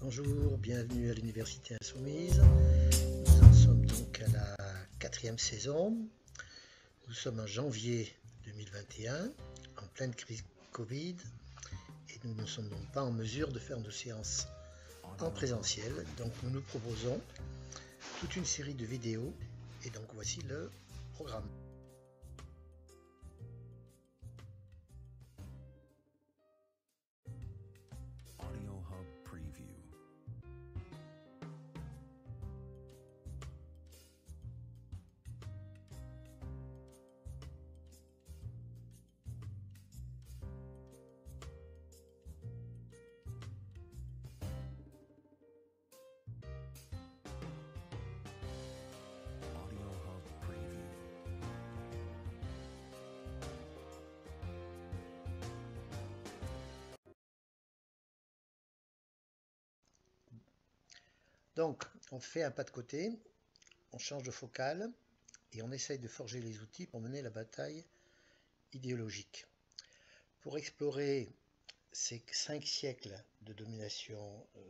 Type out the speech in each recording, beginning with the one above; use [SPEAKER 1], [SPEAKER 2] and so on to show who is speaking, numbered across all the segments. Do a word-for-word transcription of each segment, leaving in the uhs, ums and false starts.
[SPEAKER 1] Bonjour, bienvenue à l'Université Insoumise. Nous en sommes donc à la quatrième saison. Nous sommes en janvier deux mille vingt et un, en pleine crise Covid, et nous ne sommes donc pas en mesure de faire nos séances en présentiel. Donc nous nous proposons toute une série de vidéos, et donc voici le programme. Donc, on fait un pas de côté, on change de focale et on essaye de forger les outils pour mener la bataille idéologique. Pour explorer ces cinq siècles de domination euh,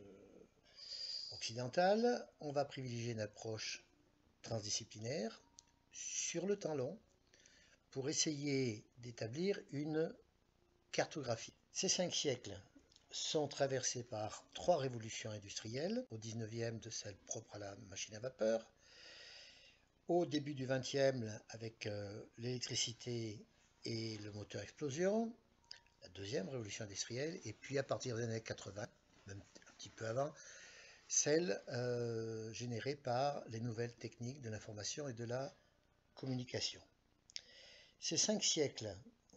[SPEAKER 1] occidentale, on va privilégier une approche transdisciplinaire sur le temps long pour essayer d'établir une cartographie. Ces cinq siècles sont traversés par trois révolutions industrielles, au dix-neuvième de celle propre à la machine à vapeur, au début du vingtième avec euh, l'électricité et le moteur explosion, la deuxième révolution industrielle, et puis à partir des années quatre-vingts, même un petit peu avant, celle euh, générée par les nouvelles techniques de l'information et de la communication. Ces cinq siècles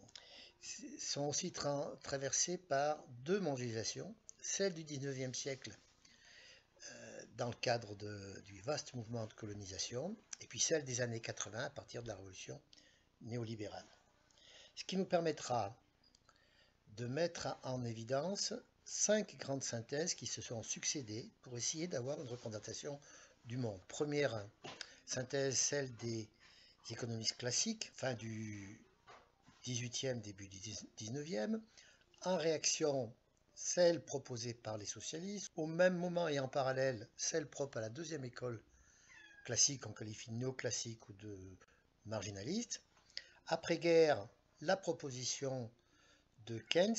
[SPEAKER 1] sont aussi tra traversés par deux mondialisations, celle du dix-neuvième siècle euh, dans le cadre de, du vaste mouvement de colonisation, et puis celle des années quatre-vingts à partir de la révolution néolibérale. Ce qui nous permettra de mettre en évidence cinq grandes synthèses qui se sont succédées pour essayer d'avoir une représentation du monde. Première synthèse, celle des économistes classiques, fin du dix-huitième, début du dix-neuvième, en réaction, celle proposée par les socialistes, au même moment et en parallèle, celle propre à la deuxième école classique, qu'on qualifie de néoclassique ou de marginaliste. Après-guerre, la proposition de Keynes,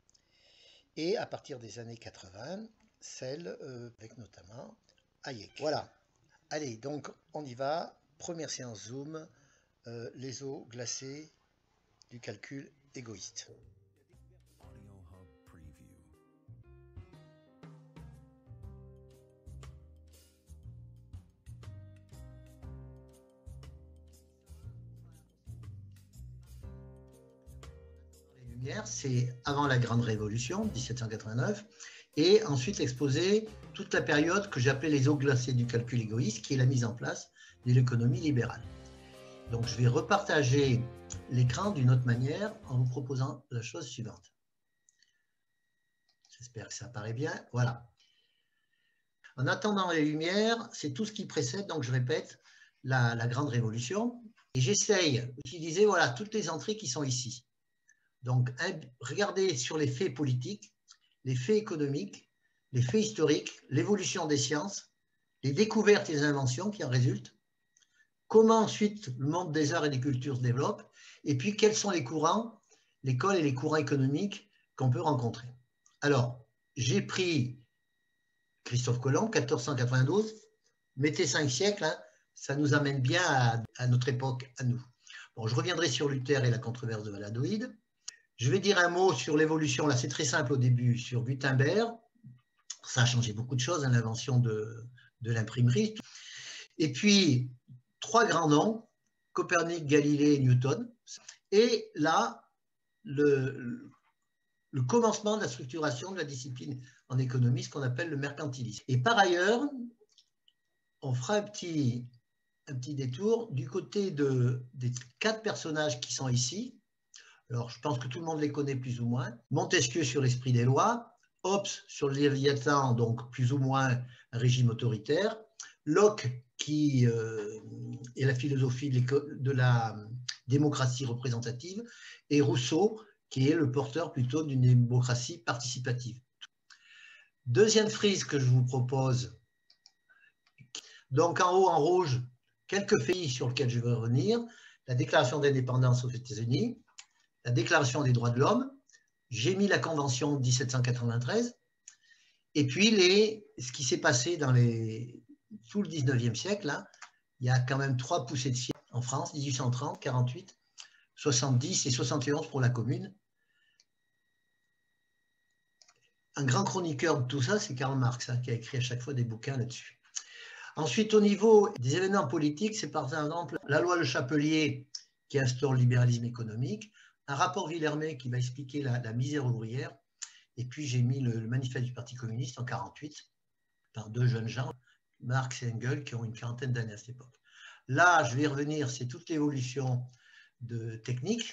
[SPEAKER 1] et à partir des années quatre-vingts, celle euh, avec notamment Hayek. Voilà. Allez, donc on y va. Première séance Zoom, euh, les eaux glacées du calcul égoïste. Les Lumières, c'est avant la Grande Révolution, dix-sept cent quatre-vingt-neuf, et ensuite exposer toute la période que j'appelais les eaux glacées du calcul égoïste, qui est la mise en place de l'économie libérale. Donc je vais repartager l'écran d'une autre manière en vous proposant la chose suivante. J'espère que ça apparaît bien. Voilà. En attendant les Lumières, c'est tout ce qui précède, donc je répète, la, la Grande Révolution. Et j'essaye d'utiliser voilà, toutes les entrées qui sont ici. Donc regardez sur les faits politiques, les faits économiques, les faits historiques, l'évolution des sciences, les découvertes et les inventions qui en résultent, comment ensuite le monde des arts et des cultures se développe, et puis quels sont les courants, l'école et les courants économiques qu'on peut rencontrer. Alors, j'ai pris Christophe Colomb, quatorze cent quatre-vingt-douze, mettez cinq siècles, hein, ça nous amène bien à, à notre époque, à nous. Bon, je reviendrai sur Luther et la controverse de Valladolid. Je vais dire un mot sur l'évolution, là c'est très simple au début, sur Gutenberg. Ça a changé beaucoup de choses, hein, l'invention de, de l'imprimerie. Et puis, trois grands noms, Copernic, Galilée et Newton. Et là, le, le commencement de la structuration de la discipline en économie, ce qu'on appelle le mercantilisme. Et par ailleurs, on fera un petit, un petit détour du côté de, des quatre personnages qui sont ici. Alors, je pense que tout le monde les connaît plus ou moins. Montesquieu sur l'esprit des lois, Hobbes sur le Léviathan, donc plus ou moins un régime autoritaire, Locke qui euh, est la philosophie de, de la démocratie représentative, et Rousseau qui est le porteur plutôt d'une démocratie participative. Deuxième frise que je vous propose. Donc en haut, en rouge, quelques pays sur lesquels je vais revenir. La déclaration d'indépendance aux États-Unis, la déclaration des droits de l'homme, j'ai mis la convention de mille sept cent quatre-vingt-treize, et puis les, ce qui s'est passé dans les, tout le dix-neuvième siècle, là, il y a quand même trois poussées de siècle en France, mille huit cent trente, quarante-huit, soixante-dix et soixante et onze pour la Commune. Un grand chroniqueur de tout ça, c'est Karl Marx, hein, qui a écrit à chaque fois des bouquins là-dessus. Ensuite, au niveau des événements politiques, c'est par exemple la loi Le Chapelier qui instaure le libéralisme économique, un rapport Villermé qui va expliquer la, la misère ouvrière, et puis j'ai mis le, le manifeste du Parti communiste en mille neuf cent quarante-huit par deux jeunes gens, Marx et Engels, qui ont une quarantaine d'années à cette époque. Là, je vais y revenir, c'est toute l'évolution de technique.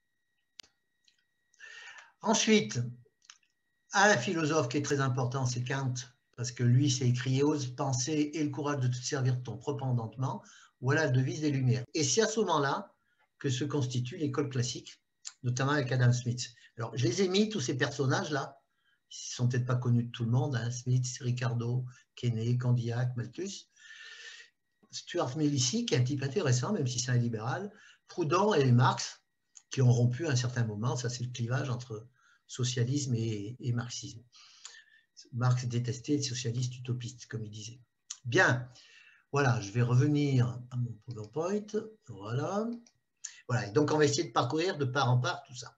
[SPEAKER 1] Ensuite, un philosophe qui est très important, c'est Kant, parce que lui, c'est écrit « Ose penser et le courage de te servir de ton propre entendement ». Voilà la devise des Lumières. Et c'est à ce moment-là que se constitue l'école classique, notamment avec Adam Smith. Alors, je les ai mis, tous ces personnages-là, ils ne sont peut-être pas connus de tout le monde, hein, Smith, Ricardo, Quesnay, Condillac, Malthus. Stuart Mill ici, qui est un type intéressant, même si c'est un libéral. Proudhon et Marx, qui ont rompu à un certain moment, ça c'est le clivage entre socialisme et, et marxisme. Marx détestait les socialistes utopistes, comme il disait. Bien, voilà, je vais revenir à mon PowerPoint. Voilà. Voilà, et donc on va essayer de parcourir de part en part tout ça.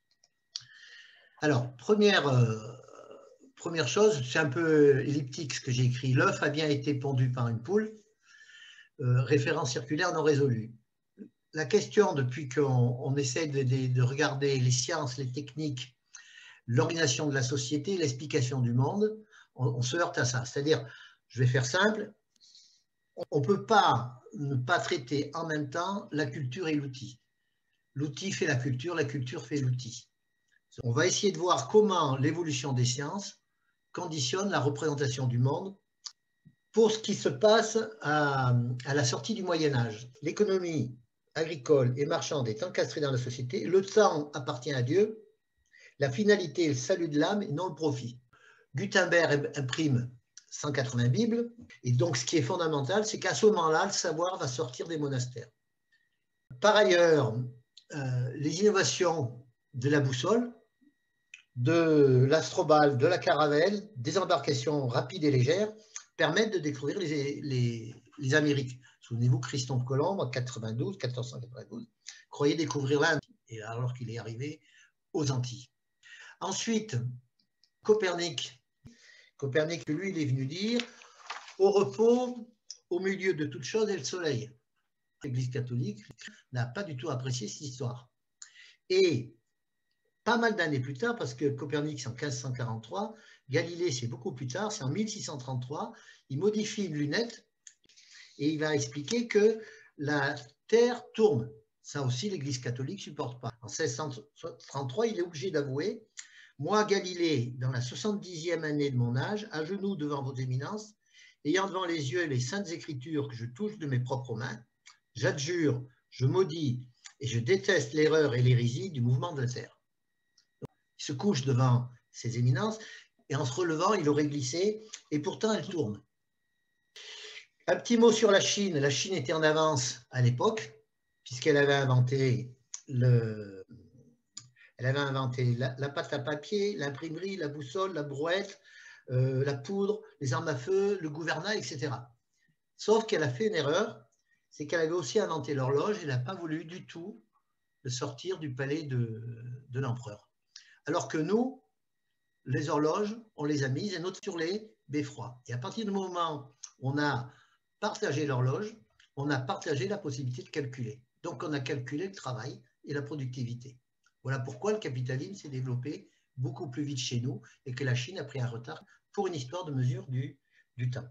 [SPEAKER 1] Alors, première, euh, première chose, c'est un peu elliptique ce que j'ai écrit. L'œuf a bien été pondu par une poule. Euh, référence circulaire non résolue. La question, depuis qu'on on essaie de, de, de regarder les sciences, les techniques, l'organisation de la société, l'explication du monde, on, on se heurte à ça. C'est-à-dire, je vais faire simple, on ne peut pas ne pas traiter en même temps la culture et l'outil. L'outil fait la culture, la culture fait l'outil. On va essayer de voir comment l'évolution des sciences conditionne la représentation du monde pour ce qui se passe à, à la sortie du Moyen-Âge. L'économie agricole et marchande est encastrée dans la société, le temps appartient à Dieu, la finalité est le salut de l'âme et non le profit. Gutenberg imprime cent quatre-vingts Bibles, et donc ce qui est fondamental, c'est qu'à ce moment-là, le savoir va sortir des monastères. Par ailleurs, euh, les innovations de la boussole, de l'astrobal, de la caravelle, des embarcations rapides et légères, permettent de découvrir les, les, les Amériques. Souvenez-vous, Christophe Colomb, en quatre-vingt-douze, quatorze cent quatre-vingt-douze, croyait découvrir l'Inde, alors qu'il est arrivé aux Antilles. Ensuite, Copernic. Copernic, lui, il est venu dire, au repos, au milieu de toute chose, est le soleil. L'Église catholique n'a pas du tout apprécié cette histoire. Et pas mal d'années plus tard, parce que Copernic, c'est en mille cinq cent quarante-trois, Galilée, c'est beaucoup plus tard, c'est en mille six cent trente-trois, il modifie une lunette et il va expliquer que la Terre tourne. Ça aussi, l'Église catholique ne supporte pas. En mille six cent trente-trois, il est obligé d'avouer, moi, Galilée, dans la soixante-dixième année de mon âge, à genoux devant vos éminences, ayant devant les yeux les saintes écritures que je touche de mes propres mains, j'adjure, je maudis et je déteste l'erreur et l'hérésie du mouvement de la Terre. Donc, il se couche devant ces éminences et en se relevant, il aurait glissé et pourtant elle tourne. Un petit mot sur la Chine. La Chine était en avance à l'époque puisqu'elle avait inventé le... Elle avait inventé la, la pâte à papier, l'imprimerie, la boussole, la brouette, euh, la poudre, les armes à feu, le gouvernail, et cetera. Sauf qu'elle a fait une erreur, c'est qu'elle avait aussi inventé l'horloge et elle n'a pas voulu du tout le sortir du palais de, de l'empereur. Alors que nous, les horloges, on les a mises et notre sur les beffrois. Et à partir du moment où on a partagé l'horloge, on a partagé la possibilité de calculer. Donc on a calculé le travail et la productivité. Voilà pourquoi le capitalisme s'est développé beaucoup plus vite chez nous et que la Chine a pris un retard pour une histoire de mesure du, du temps.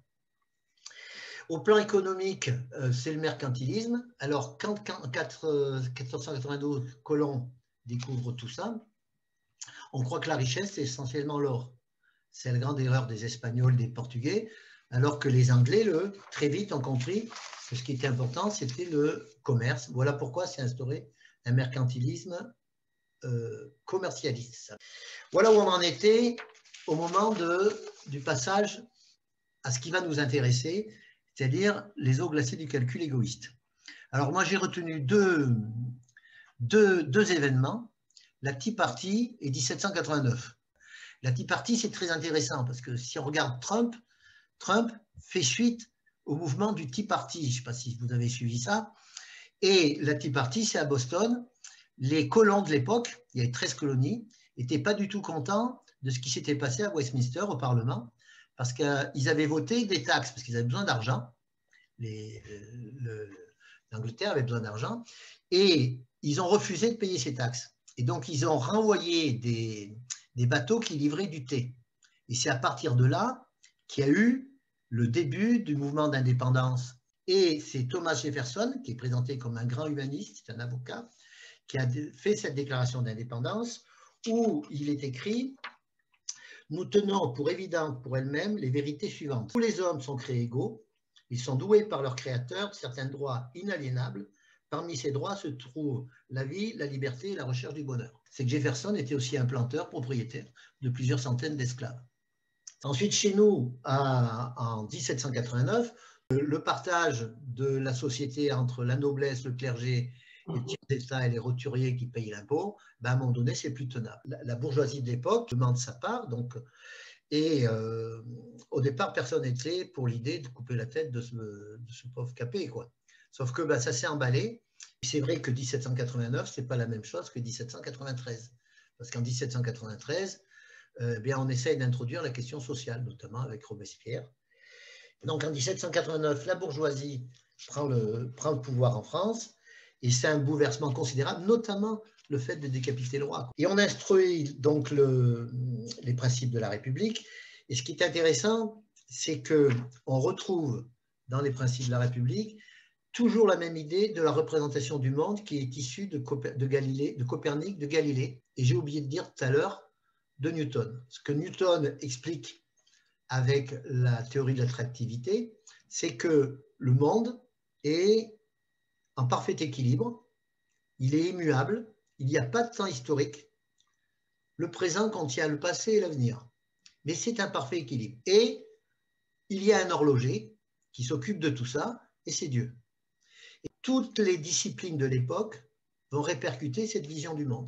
[SPEAKER 1] Au plan économique, euh, c'est le mercantilisme. Alors, quand en quatorze cent quatre-vingt-douze, Colomb découvre tout ça, on croit que la richesse, c'est essentiellement l'or. C'est la grande erreur des Espagnols, des Portugais, alors que les Anglais, eux, très vite, ont compris que ce qui était important, c'était le commerce. Voilà pourquoi s'est instauré un mercantilisme Euh, commercialiste. Voilà où on en était au moment de, du passage à ce qui va nous intéresser, c'est-à-dire les eaux glacées du calcul égoïste. Alors moi j'ai retenu deux, deux, deux événements, la Tea Party et mille sept cent quatre-vingt-neuf. La Tea Party c'est très intéressant parce que si on regarde Trump, Trump fait suite au mouvement du Tea Party, je ne sais pas si vous avez suivi ça, et la Tea Party c'est à Boston. Les colons de l'époque, il y avait treize colonies, n'étaient pas du tout contents de ce qui s'était passé à Westminster au Parlement, parce qu'ils avaient voté des taxes, parce qu'ils avaient besoin d'argent. L'Angleterre avait besoin d'argent, et ils ont refusé de payer ces taxes. Et donc, ils ont renvoyé des, des bateaux qui livraient du thé. Et c'est à partir de là qu'il y a eu le début du mouvement d'indépendance. Et c'est Thomas Jefferson, qui est présenté comme un grand humaniste, c'est un avocat, qui a fait cette déclaration d'indépendance où il est écrit « Nous tenons pour évidentes pour elles-mêmes les vérités suivantes. Tous les hommes sont créés égaux, ils sont doués par leur créateur de certains droits inaliénables. Parmi ces droits se trouvent la vie, la liberté et la recherche du bonheur. » C'est que Jefferson était aussi un planteur propriétaire de plusieurs centaines d'esclaves. Ensuite, chez nous, à, en mille sept cent quatre-vingt-neuf, le partage de la société entre la noblesse, le clergé et le tiers d'État et les roturiers qui payent l'impôt, ben à un moment donné, c'est plus tenable. La, la bourgeoisie de l'époque demande sa part, donc, et euh, au départ, personne n'était pour l'idée de couper la tête de ce, de ce pauvre capé, quoi. Sauf que ben, ça s'est emballé. C'est vrai que mille sept cent quatre-vingt-neuf, ce n'est pas la même chose que mille sept cent quatre-vingt-treize. Parce qu'en mille sept cent quatre-vingt-treize, euh, bien, on essaye d'introduire la question sociale, notamment avec Robespierre. Donc en mille sept cent quatre-vingt-neuf, la bourgeoisie prend le, prend le pouvoir en France, et c'est un bouleversement considérable, notamment le fait de décapiter le roi. Et on instruit donc le, les principes de la République, et ce qui est intéressant, c'est qu'on retrouve dans les principes de la République toujours la même idée de la représentation du monde qui est issue de, de, Galilée, de Copernic, de Galilée, et j'ai oublié de dire tout à l'heure, de Newton. Ce que Newton explique avec la théorie de l'attractivité, c'est que le monde est en parfait équilibre, il est immuable, il n'y a pas de temps historique, le présent contient le passé et l'avenir, mais c'est un parfait équilibre. Et il y a un horloger qui s'occupe de tout ça, et c'est Dieu. Et toutes les disciplines de l'époque vont répercuter cette vision du monde.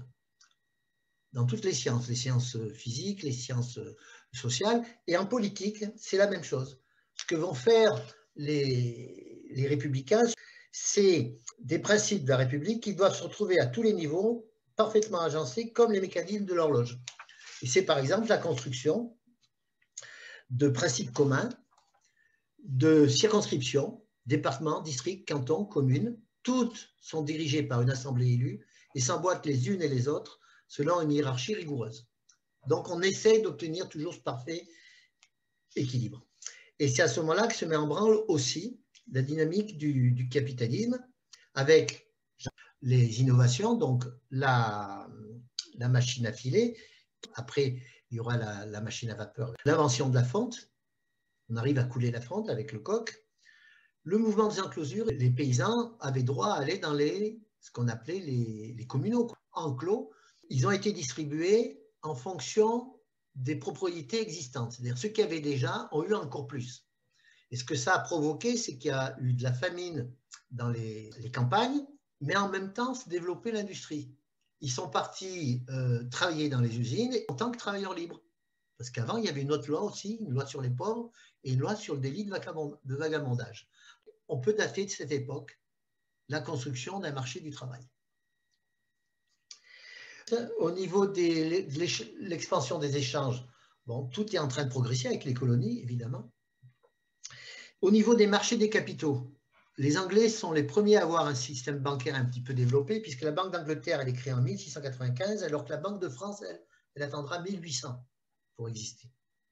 [SPEAKER 1] Dans toutes les sciences, les sciences physiques, les sciences sociales, et en politique, c'est la même chose. Ce que vont faire les, les républicains, c'est des principes de la République qui doivent se retrouver à tous les niveaux, parfaitement agencés, comme les mécanismes de l'horloge. Et c'est par exemple la construction de principes communs, de circonscriptions, départements, districts, cantons, communes, toutes sont dirigées par une assemblée élue et s'emboîtent les unes et les autres selon une hiérarchie rigoureuse. Donc, on essaie d'obtenir toujours ce parfait équilibre. Et c'est à ce moment-là que se met en branle aussi la dynamique du, du capitalisme avec les innovations, donc la, la machine à filer. Après, il y aura la, la machine à vapeur. L'invention de la fonte. On arrive à couler la fonte avec le coq. Le mouvement des enclosures. Les paysans avaient droit à aller dans les, ce qu'on appelait les, les communaux, enclos. Ils ont été distribués en fonction des propriétés existantes. C'est-à-dire ceux qui avaient déjà ont eu encore plus. Et ce que ça a provoqué, c'est qu'il y a eu de la famine dans les, les campagnes, mais en même temps, se développer l'industrie. Ils sont partis euh, travailler dans les usines en tant que travailleurs libres. Parce qu'avant, il y avait une autre loi aussi, une loi sur les pauvres et une loi sur le délit de, vagabond, de vagabondage. On peut dater de cette époque la construction d'un marché du travail. Au niveau de l'expansion des échanges, bon, tout est en train de progresser avec les colonies, évidemment. Au niveau des marchés des capitaux, les Anglais sont les premiers à avoir un système bancaire un petit peu développé, puisque la Banque d'Angleterre, elle est créée en mille six cent quatre-vingt-quinze, alors que la Banque de France, elle, elle attendra mille huit cents pour exister.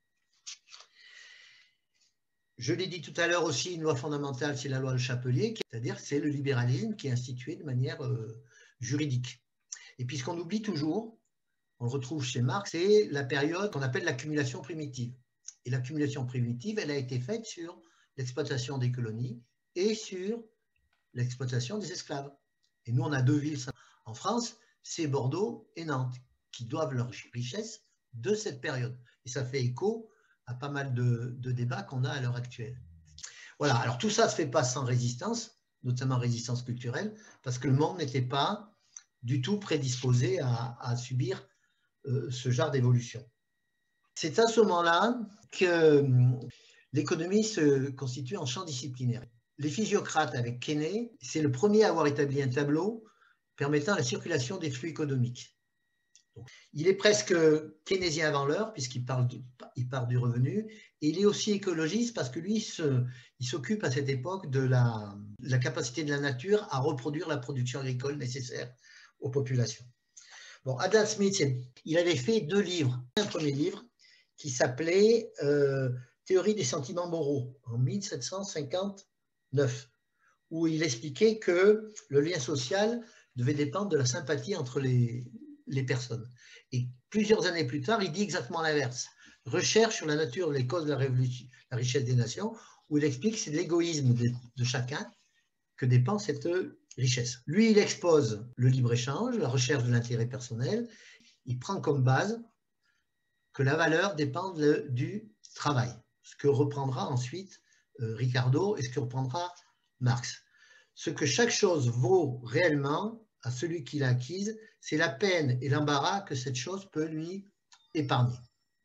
[SPEAKER 1] Je l'ai dit tout à l'heure aussi, une loi fondamentale, c'est la loi Le Chapelier, c'est-à-dire c'est le libéralisme qui est institué de manière euh, juridique. Et puis ce qu'on oublie toujours, on le retrouve chez Marx, c'est la période qu'on appelle l'accumulation primitive. Et l'accumulation primitive, elle a été faite sur l'exploitation des colonies et sur l'exploitation des esclaves. Et nous, on a deux villes en France, c'est Bordeaux et Nantes, qui doivent leur richesse de cette période. Et ça fait écho à pas mal de, de débats qu'on a à l'heure actuelle. Voilà, alors tout ça ne se fait pas sans résistance, notamment résistance culturelle, parce que le monde n'était pas du tout prédisposé à, à subir euh, ce genre d'évolution. C'est à ce moment-là que euh, l'économie se constitue en champ disciplinaire. Les physiocrates avec Keynes, c'est le premier à avoir établi un tableau permettant la circulation des flux économiques. Donc, il est presque keynésien avant l'heure, puisqu'il parle du, il part du revenu, et il est aussi écologiste parce que lui, se, il s'occupe à cette époque de la, la capacité de la nature à reproduire la production agricole nécessaire aux populations. Bon, Adam Smith, il avait fait deux livres. Un premier livre qui s'appelait euh, Théorie des sentiments moraux, en mille sept cent cinquante-neuf, où il expliquait que le lien social devait dépendre de la sympathie entre les, les personnes. Et plusieurs années plus tard, il dit exactement l'inverse. Recherche sur la nature, les causes de la, révolution, la richesse des nations, où il explique que c'est de l'égoïsme de, de chacun que dépend cette richesse. Lui, il expose le libre-échange, la recherche de l'intérêt personnel. Il prend comme base que la valeur dépend de, du travail, ce que reprendra ensuite euh, Ricardo et ce que reprendra Marx. Ce que chaque chose vaut réellement à celui qui l'a acquise, c'est la peine et l'embarras que cette chose peut lui épargner.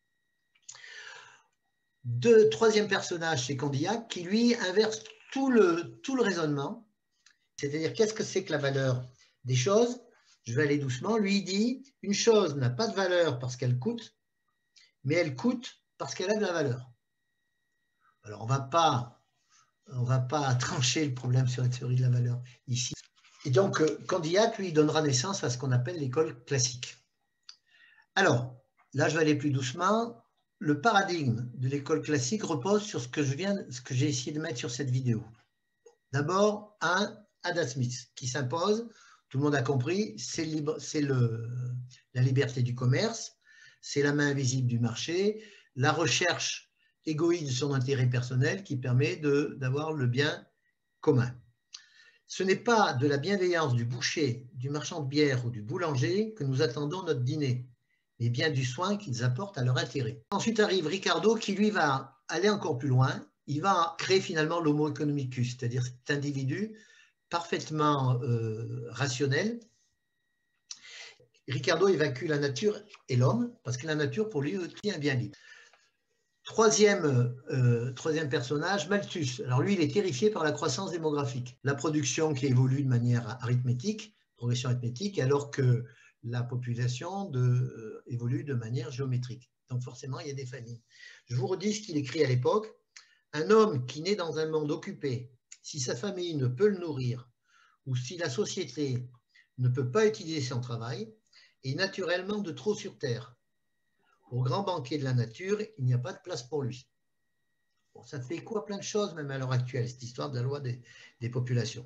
[SPEAKER 1] Deux, troisième personnage, c'est Condillac, qui lui inverse tout le, tout le raisonnement, c'est-à-dire qu'est-ce que c'est que la valeur des choses? Je vais aller doucement. Lui, il dit, une chose n'a pas de valeur parce qu'elle coûte, mais elle coûte parce qu'elle a de la valeur. Alors, on va pas, on va pas trancher le problème sur la théorie de la valeur ici. Et donc, Condillac, lui, donnera naissance à ce qu'on appelle l'école classique. Alors, là, je vais aller plus doucement. Le paradigme de l'école classique repose sur ce que je viens, ce que j'ai essayé de mettre sur cette vidéo. D'abord, un Adam Smith qui s'impose, tout le monde a compris, c'est la liberté du commerce, c'est la main invisible du marché, la recherche égoïste de son intérêt personnel qui permet d'avoir le bien commun. Ce n'est pas de la bienveillance du boucher, du marchand de bière ou du boulanger que nous attendons notre dîner, mais bien du soin qu'ils apportent à leur intérêt. Ensuite arrive Ricardo qui lui va aller encore plus loin, il va créer finalement l'homo economicus, c'est-à-dire cet individu parfaitement euh, rationnel. Ricardo évacue la nature et l'homme, parce que la nature pour lui est un bien libre. Troisième, euh, troisième personnage, Malthus. Alors lui, il est terrifié par la croissance démographique, la production qui évolue de manière arithmétique, progression arithmétique, alors que la population de, euh, évolue de manière géométrique. Donc forcément, il y a des familles. Je vous redis ce qu'il écrit à l'époque. Un homme qui naît dans un monde occupé, si sa famille ne peut le nourrir, ou si la société ne peut pas utiliser son travail, est naturellement de trop sur terre. Au grand banquet de la nature, il n'y a pas de place pour lui. Bon, ça fait écho à plein de choses, même à l'heure actuelle, cette histoire de la loi des, des populations.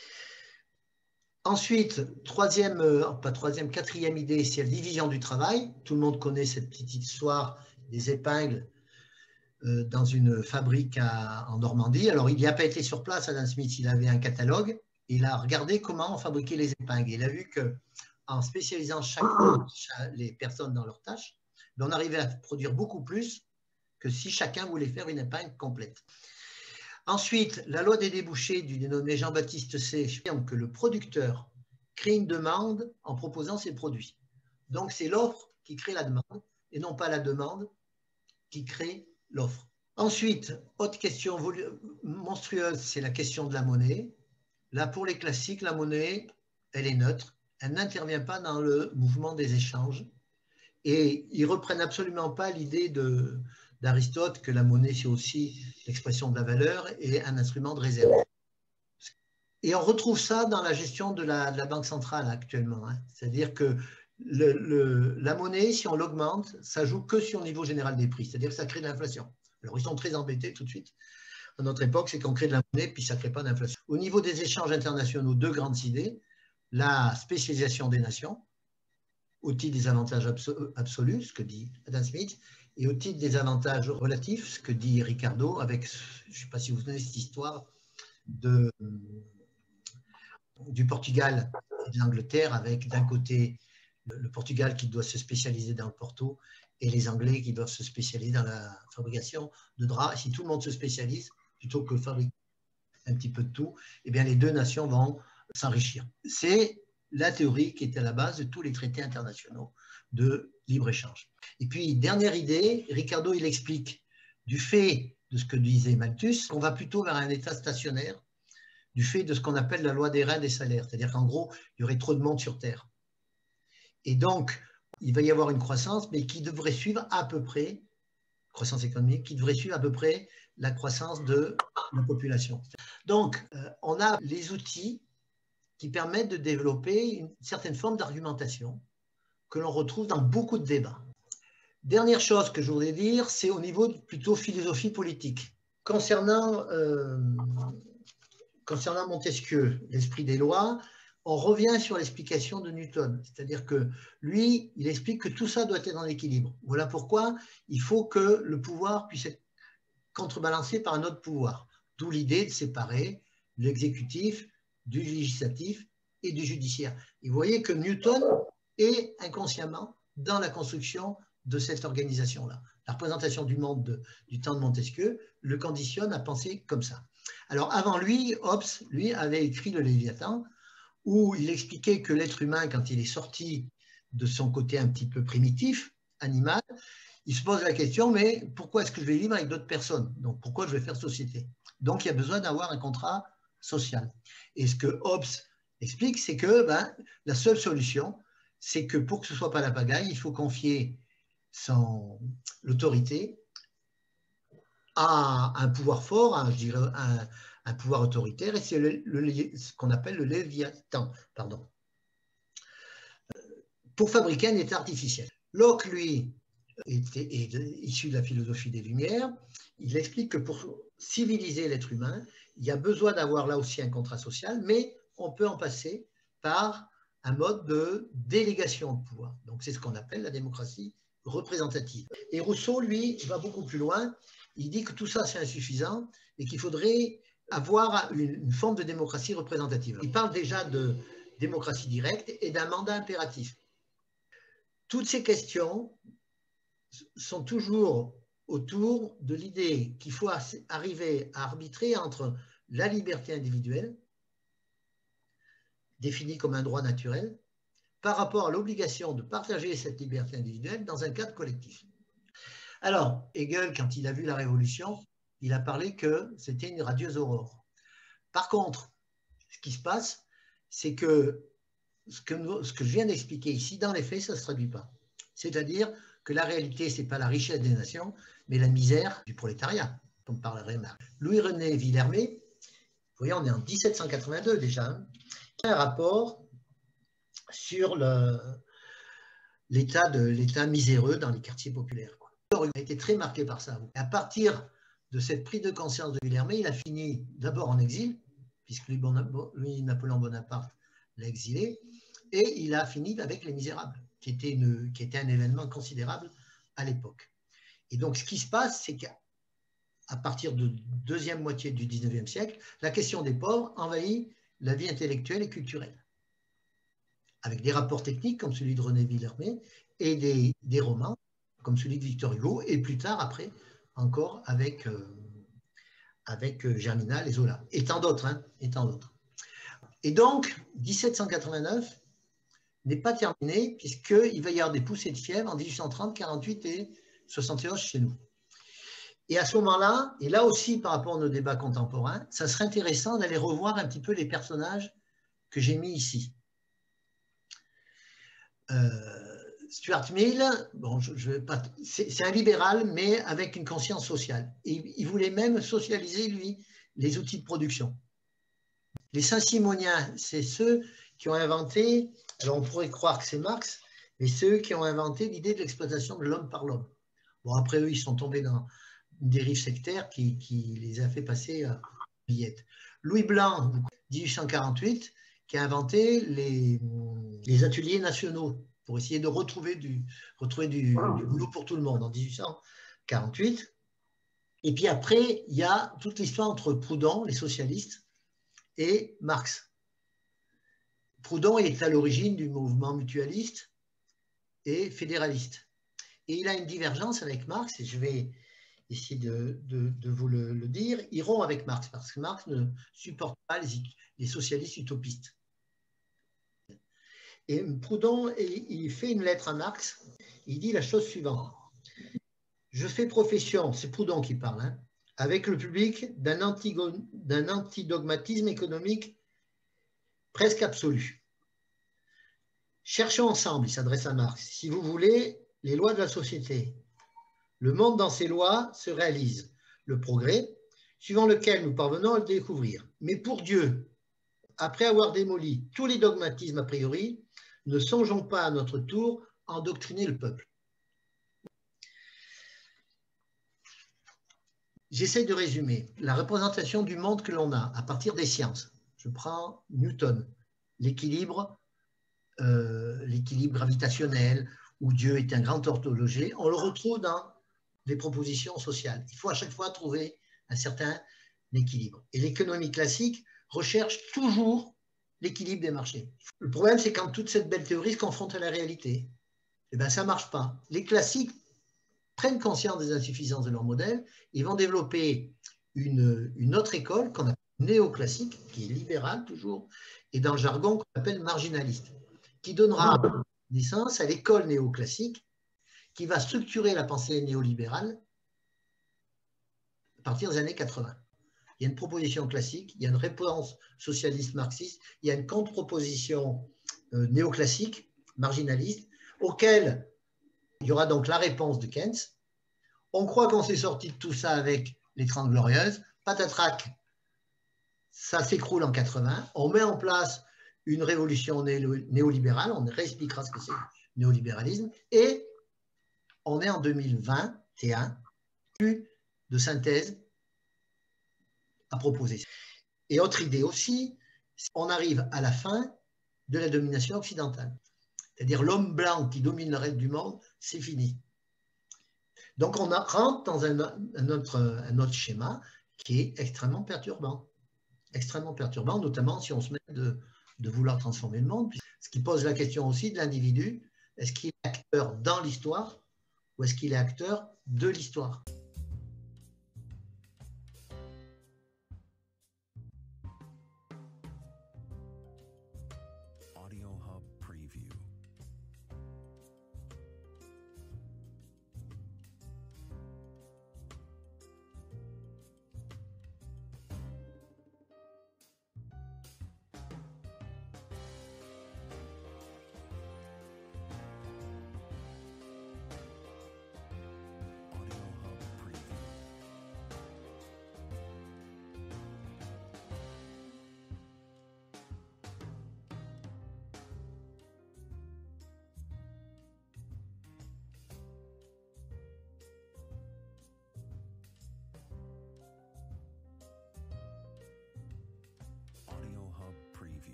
[SPEAKER 1] Ensuite, troisième, euh, pas troisième, quatrième idée, c'est la division du travail. Tout le monde connaît cette petite histoire des épingles euh, dans une fabrique à, en Normandie. Alors, il n'y a pas été sur place, Adam Smith, il avait un catalogue. Il a regardé comment on fabriquait les épingles. Il a vu qu'en spécialisant chaque, chaque, les personnes dans leurs tâches, on arrivait à produire beaucoup plus que si chacun voulait faire une épingle complète. Ensuite, la loi des débouchés du dénommé Jean-Baptiste C. affirme que le producteur crée une demande en proposant ses produits. Donc, c'est l'offre qui crée la demande et non pas la demande qui crée l'offre. Ensuite, autre question monstrueuse, c'est la question de la monnaie. Là, pour les classiques, la monnaie, elle est neutre. Elle n'intervient pas dans le mouvement des échanges. Et ils ne reprennent absolument pas l'idée d'Aristote que la monnaie, c'est aussi l'expression de la valeur et un instrument de réserve. Et on retrouve ça dans la gestion de la, de la Banque centrale actuellement. Hein. C'est-à-dire que le, le, la monnaie, si on l'augmente, ça joue que sur le niveau général des prix. C'est-à-dire que ça crée de l'inflation. Alors, ils sont très embêtés tout de suite. À notre époque, c'est qu'on crée de la monnaie, puis ça ne crée pas d'inflation. Au niveau des échanges internationaux, deux grandes idées. La spécialisation des nations, au titre des avantages absolus, ce que dit Adam Smith, et au titre des avantages relatifs, ce que dit Ricardo, avec, je ne sais pas si vous connaissez cette histoire, de, du Portugal et de l'Angleterre, avec d'un côté le, le Portugal qui doit se spécialiser dans le Porto, et les Anglais qui doivent se spécialiser dans la fabrication de draps. Si tout le monde se spécialise, plutôt que fabriquer un petit peu de tout, eh bien les deux nations vont s'enrichir. C'est la théorie qui est à la base de tous les traités internationaux de libre-échange. Et puis, dernière idée, Ricardo, il explique, du fait de ce que disait Malthus, qu'on va plutôt vers un état stationnaire, du fait de ce qu'on appelle la loi des reins des salaires, c'est-à-dire qu'en gros, il y aurait trop de monde sur Terre. Et donc, il va y avoir une croissance, mais qui devrait suivre à peu près, croissance économique, qui devrait suivre à peu près la croissance de la population. Donc, euh, on a les outils qui permettent de développer une certaine forme d'argumentation que l'on retrouve dans beaucoup de débats. Dernière chose que je voudrais dire, c'est au niveau de plutôt philosophie politique. Concernant, euh, concernant Montesquieu, l'esprit des lois, on revient sur l'explication de Newton. C'est-à-dire que lui, il explique que tout ça doit être en équilibre. Voilà pourquoi il faut que le pouvoir puisse être contrebalancé par un autre pouvoir. D'où l'idée de séparer l'exécutif du législatif et du judiciaire. Et vous voyez que Newton est inconsciemment dans la construction de cette organisation-là. La représentation du monde de, du temps de Montesquieu le conditionne à penser comme ça. Alors avant lui, Hobbes, lui, avait écrit le Léviathan, où il expliquait que l'être humain, quand il est sorti de son côté un petit peu primitif, animal, il se pose la question, mais pourquoi est-ce que je vais vivre avec d'autres personnes? Donc pourquoi je vais faire société? Donc il y a besoin d'avoir un contrat social. Et ce que Hobbes explique, c'est que ben, la seule solution, c'est que pour que ce ne soit pas la pagaille, il faut confier l'autorité à un pouvoir fort, à, je dirais un, un pouvoir autoritaire, et c'est le, le, ce qu'on appelle le Léviathan. Pardon. Pour fabriquer un État artificiel. Locke, lui, est, est, est issu de la philosophie des Lumières. Il explique que pour civiliser l'être humain, il y a besoin d'avoir là aussi un contrat social, mais on peut en passer par un mode de délégation de pouvoir. Donc c'est ce qu'on appelle la démocratie représentative. Et Rousseau, lui, va beaucoup plus loin. Il dit que tout ça, c'est insuffisant et qu'il faudrait avoir une, une forme de démocratie représentative. Il parle déjà de démocratie directe et d'un mandat impératif. Toutes ces questions sont toujours autour de l'idée qu'il faut arriver à arbitrer entre la liberté individuelle, définie comme un droit naturel, par rapport à l'obligation de partager cette liberté individuelle dans un cadre collectif. Alors, Hegel, quand il a vu la Révolution, il a parlé que c'était une radieuse aurore. Par contre, ce qui se passe, c'est que ce que, nous, ce que je viens d'expliquer ici, dans les faits, ça ne se traduit pas. C'est-à-dire que la réalité, ce n'est pas la richesse des nations, mais la misère du prolétariat, comme parlerait Marx. Louis-René Villermé, vous voyez, on est en mille sept cent quatre-vingt-deux déjà, hein, un rapport sur l'état miséreux dans les quartiers populaires. Quoi. Il a été très marqué par ça. À partir de cette prise de conscience de Villermé, il a fini d'abord en exil, puisque lui, lui Napoléon Bonaparte l'a exilé, et il a fini avec Les Misérables, qui était, une, qui était un événement considérable à l'époque. Et donc, ce qui se passe, c'est qu'à partir de la deuxième moitié du dix-neuvième siècle, la question des pauvres envahit la vie intellectuelle et culturelle, avec des rapports techniques comme celui de René Villermé et des, des romans comme celui de Victor Hugo, et plus tard, après, encore avec, euh, avec Germinal et Zola, et tant d'autres. Hein, et tant d'autres. Et donc, mille sept cent quatre-vingt-neuf n'est pas terminé, puisqu'il va y avoir des poussées de fièvre en mille huit cent trente, quarante-huit et soixante et onze chez nous. Et à ce moment-là, et là aussi par rapport à nos débats contemporains, ça serait intéressant d'aller revoir un petit peu les personnages que j'ai mis ici. Euh, Stuart Mill, bon, je, je c'est un libéral, mais avec une conscience sociale. Et il voulait même socialiser, lui, les outils de production. Les Saint-Simoniens, c'est ceux qui ont inventé, alors on pourrait croire que c'est Marx, mais ceux qui ont inventé l'idée de l'exploitation de l'homme par l'homme. Bon, après eux, ils sont tombés dans une dérive sectaire qui, qui les a fait passer à billette. Louis Blanc, mille huit cent quarante-huit, qui a inventé les, les ateliers nationaux pour essayer de retrouver, du, retrouver du, du boulot pour tout le monde en mille huit cent quarante-huit. Et puis après, il y a toute l'histoire entre Proudhon, les socialistes, et Marx. Proudhon est à l'origine du mouvement mutualiste et fédéraliste. et il a une divergence avec Marx, et je vais essayer de, de, de vous le, le dire. Il rompt avec Marx, parce que Marx ne supporte pas les, les socialistes utopistes. Et Proudhon, il fait une lettre à Marx, il dit la chose suivante. Je fais profession, c'est Proudhon qui parle, hein, avec le public d'un antidogmatisme économique presque absolu. Cherchons ensemble, il s'adresse à Marx, si vous voulez, les lois de la société. Le monde dans ses lois se réalise, le progrès, suivant lequel nous parvenons à le découvrir. Mais pour Dieu, après avoir démoli tous les dogmatismes a priori, ne songeons pas à notre tour à endoctriner le peuple. J'essaie de résumer la représentation du monde que l'on a à partir des sciences. Je prends Newton, l'équilibre euh, l'équilibre gravitationnel, où Dieu est un grand orthologé. On le retrouve dans des propositions sociales. Il faut à chaque fois trouver un certain équilibre. Et l'économie classique recherche toujours l'équilibre des marchés. Le problème, c'est quand toute cette belle théorie se confronte à la réalité. Eh bien, ça ne marche pas. Les classiques prennent conscience des insuffisances de leur modèle, ils vont développer une, une autre école qu'on appelle néoclassique, qui est libérale toujours, et dans le jargon qu'on appelle marginaliste, qui donnera naissance à l'école néoclassique, qui va structurer la pensée néolibérale à partir des années quatre-vingts. Il y a une proposition classique, il y a une réponse socialiste marxiste, il y a une contre-proposition euh, néoclassique, marginaliste, auquel il y aura donc la réponse de Keynes. On croit qu'on s'est sorti de tout ça avec les Trente Glorieuses. Patatrac, ça s'écroule en quatre-vingts. On met en place une révolution néolibérale. On réexpliquera ce que c'est le néolibéralisme. Et on est en deux mille vingt et un, plus de synthèse à proposer. Et autre idée aussi, on arrive à la fin de la domination occidentale. C'est-à-dire l'homme blanc qui domine le reste du monde, c'est fini. Donc on rentre dans un, un, autre, un autre schéma qui est extrêmement perturbant. Extrêmement perturbant, notamment si on se met de, de vouloir transformer le monde. Ce qui pose la question aussi de l'individu, est-ce qu'il est acteur dans l'histoire ou est-ce qu'il est acteur de l'histoire ?